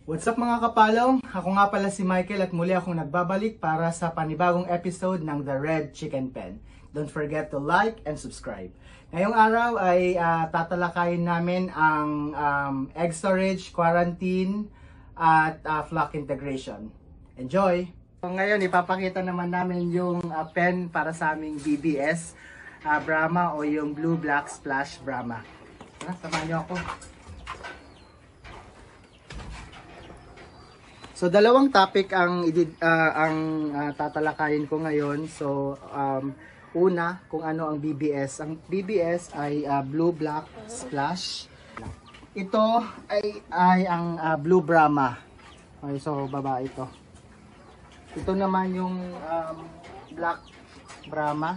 What's up mga kapalong? Ako nga pala si Michael at muli akong nagbabalik para sa panibagong episode ng The Red Chicken Pen. Don't forget to like and subscribe. Ngayong araw ay tatalakayin namin ang egg storage, quarantine, at flock integration. Enjoy! So, ngayon ipapakita naman namin yung pen para sa aming BBS Brahma o yung Blue Black Splash Brahma. Samahan niyo ako. So dalawang topic ang tatalakayin ko ngayon. So una, kung ano ang BBS. Ang BBS ay Blue Black Splash. Ito ay ang Blue Brahma. Okay, so baba ito. Ito naman yung Black Brahma.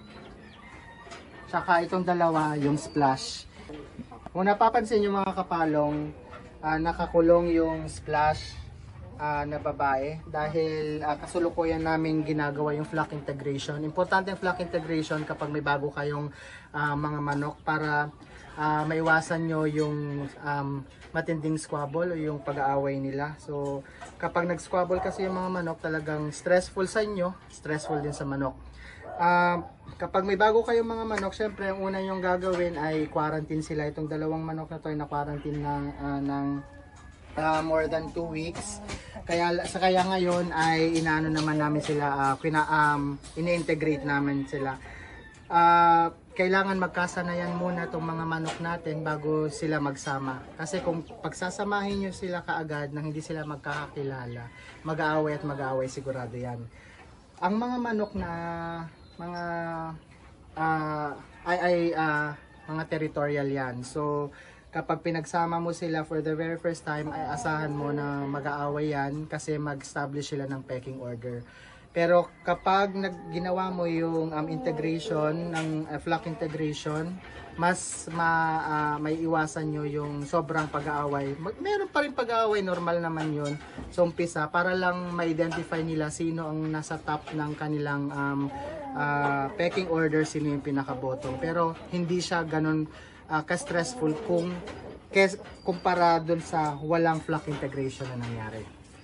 Tsaka itong dalawa yung Splash. Kung napapansin nyo mga kapalong, nakakulong yung Splash na babae dahil kasulukuyan namin ginagawa yung flock integration. Importante yung flock integration kapag may bago kayong mga manok para maiwasan nyo yung matinding squabble o yung pag-aaway nila. So kapag nag-squabble kasi yung mga manok, talagang stressful sa inyo, stressful din sa manok. Kapag may bago kayong mga manok, syempre ang una yung gagawin ay quarantine sila. Itong dalawang manok na to ay na-quarantine ng more than 2 weeks. Kaya ngayon ay inaano naman namin sila, ini-integrate namin sila. Kailangan magkasanayan muna itong mga manok natin bago sila magsama. Kasi kung pagsasamahin nyo sila kaagad nang hindi sila magkakakilala, mag-aaway at mag-aaway sigurado yan. Ang mga manok na mga mga territorial yan. So kapag pinagsama mo sila for the very first time, ay asahan mo na mag-aaway yan kasi mag-establish sila ng pecking order. Pero kapag ginawa mo yung integration, ng flock integration, mas may iwasan nyo yung sobrang pag-aaway. Meron pa rin pag-aaway, normal naman yun. So umpisa, para lang ma-identify nila sino ang nasa top ng kanilang pecking order, sino yung pinaka-bottom. Pero hindi siya ganun ka-stressful kumpara dun sa walang flock integration na nangyari.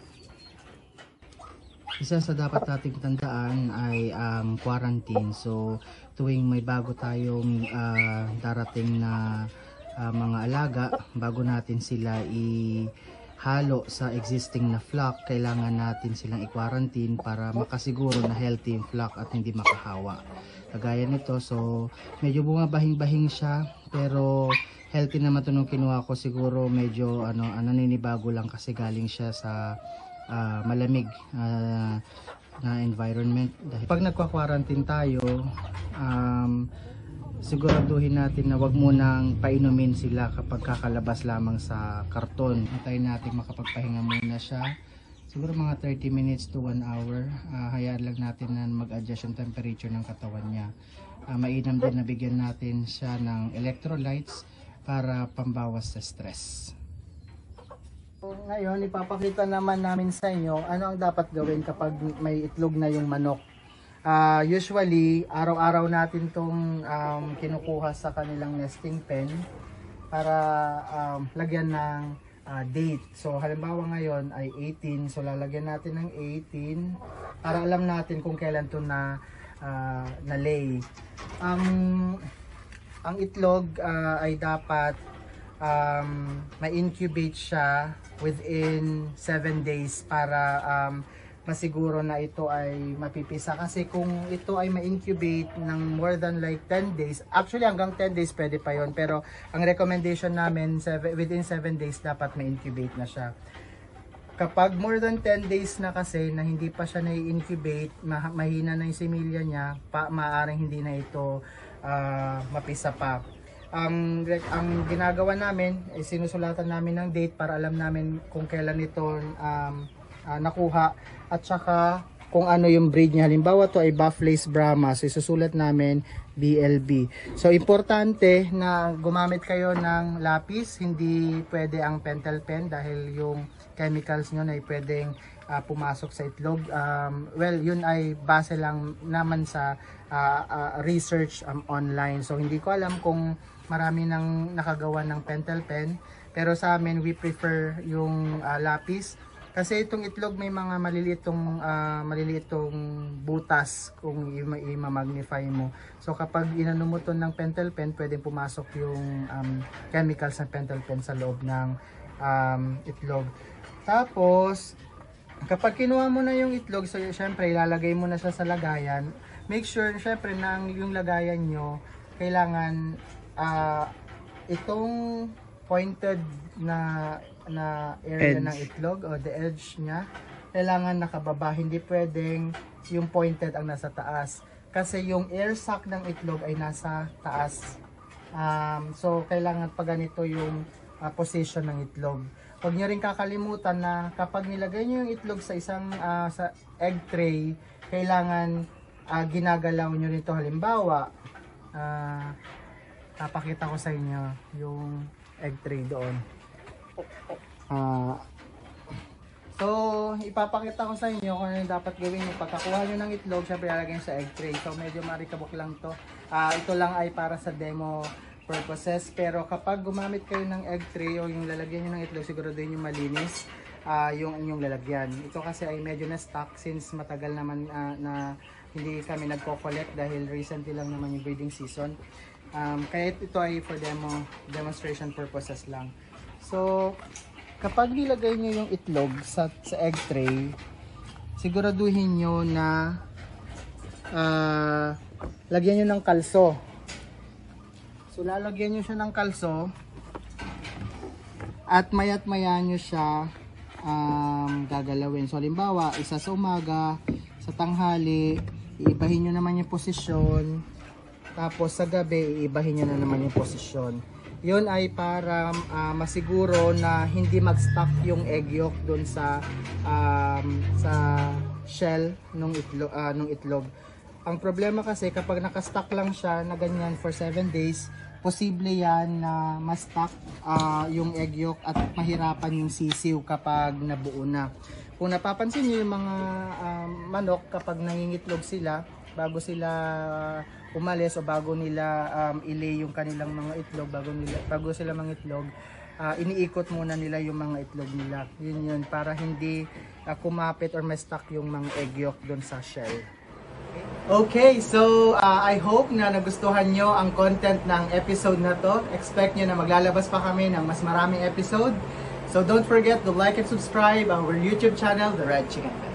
Isa sa dapat nating tandaan ay ang quarantine. So tuwing may bago tayong darating na mga alaga, bago natin sila ihalo sa existing na flock, kailangan natin silang i-quarantine para makasiguro na healthy yung flock at hindi makahawa. Kagaya nito, so medyo bumabahing-bahing siya, pero healthy naman ito nung kinuha ko. Siguro medyo naninibago lang kasi galing siya sa malamig na environment. Dahil pag nagka-quarantine tayo, siguraduhin natin na wag munang painumin sila kapag kakalabas lamang sa karton. Hintayin natin makapagpahinga muna siya. Siguro mga 30 minutes to 1 hour. Hayaan lang natin na mag-adjust yung temperature ng katawan niya. Mainam din na bigyan natin siya ng electrolytes para pambawas sa stress. Ngayon, ipapakita naman namin sa inyo ano ang dapat gawin kapag may itlog na yung manok. Usually, araw-araw natin itong kinukuha sa kanilang nesting pen para lagyan ng date. So halimbawa ngayon ay 18, so lalagyan natin ng 18 para alam natin kung kailan ito na lay. Ang itlog ay dapat ma-incubate siya within 7 days para masiguro na ito ay mapipisa. Kasi kung ito ay ma-incubate ng more than like 10 days, actually hanggang 10 days pwede pa yon, pero ang recommendation namin within 7 days dapat ma-incubate na siya. Kapag more than 10 days na kasi na hindi pa siya na-incubate, mahina na yung similya niya, maaaring hindi na ito mapisa pa. Ang ginagawa namin ay sinusulatan namin ng date para alam namin kung kailan ito nakuha at saka kung ano yung breed niya. Halimbawa to ay Buff-Lace Brahma, so isusulat namin BLB. So importante na gumamit kayo ng lapis, hindi pwede ang pentel pen dahil yung chemicals nyo na pwedeng pumasok sa itlog. Well, yun ay base lang naman sa research online. So hindi ko alam kung marami nang nakagawa ng pentel pen, Pero sa amin, we prefer yung lapis. Kasi itong itlog may mga maliliitong butas kung i-magnify mo. So kapag inano mo to ng pentel pen, pwedeng pumasok yung chemicals ng pentel pen sa loob ng itlog. Tapos, kapag kinuha mo na yung itlog, so syempre ilalagay mo na siya sa lagayan. Make sure syempre na yung lagayan nyo, kailangan itong pointed na area edge ng itlog o the edge niya, kailangan nakababa, hindi pwedeng yung pointed ang nasa taas kasi yung air sac ng itlog ay nasa taas. So kailangan pa ganito yung position ng itlog. Huwag niyo rin kakalimutan na kapag nilagay niyo yung itlog sa isang sa egg tray, kailangan ginagalaw niyo nito. Halimbawa, papakita ko sa inyo yung egg tray doon. So, ipapakita ko sa inyo kung ano yung dapat gawin yung pagkakuha nyo ng itlog. Syempre, lalagay nyo sa egg tray. So, medyo marikabok lang to. Ito lang ay para sa demo purposes. Pero kapag gumamit kayo ng egg tray o yung lalagyan nyo ng itlog, siguraduhin yung malinis yung inyong lalagyan. Ito kasi ay medyo na-stuck since matagal naman na hindi kami nagko-collect dahil recently lang naman yung breeding season. Kaya ito ay for demonstration purposes lang. So, kapag nilagay nyo yung itlog sa egg tray, siguraduhin nyo na lagyan nyo ng kalso. So, lalagyan nyo siya ng kalso at maya't maya nyo siya gagalawin. So, halimbawa, isa sa umaga, sa tanghali, iibahin nyo naman yung posisyon. Tapos sa gabi, iibahin nyo na naman yung posisyon. Yun ay para masiguro na hindi mag-stuck yung egg yolk dun sa shell nung itlog. Ang problema kasi kapag naka-stuck lang siya na ganyan for 7 days, posible yan na ma-stuck yung egg yolk at mahirapan yung sisiw kapag nabuo na. Kung napapansin niyo yung mga manok kapag nangingitlog sila, bago sila umalis o bago nila ilay yung kanilang mga itlog, bago sila mangitlog, iniikot muna nila yung mga itlog nila. Yun para hindi kumapit or ma-stuck yung mga egg yolk doon sa shell. Okay, so I hope na nagustuhan nyo ang content ng episode na to. Expect nyo na maglalabas pa kami ng mas maraming episode. So don't forget to like and subscribe our YouTube channel, The Red Chicken.